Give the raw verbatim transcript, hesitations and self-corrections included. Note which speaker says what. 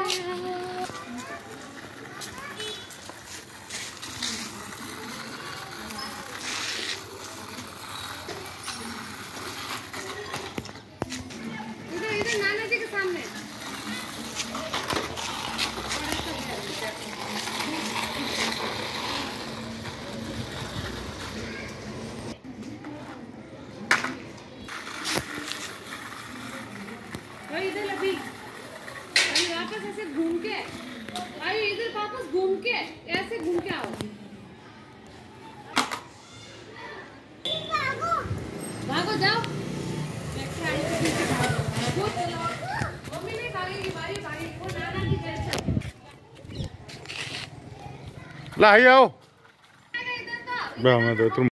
Speaker 1: इधर इधर नाना जी के सामने। इधर अभी अभी वापस ऐसे घूम के आई, इधर वापस घूम के ऐसे घूम के आओ। भागो भागो जाओ। मम्मी नहीं भागेगी, भाई भाई वो नाना की टेंशन।
Speaker 2: ला आओ
Speaker 1: इधर तो
Speaker 2: मैं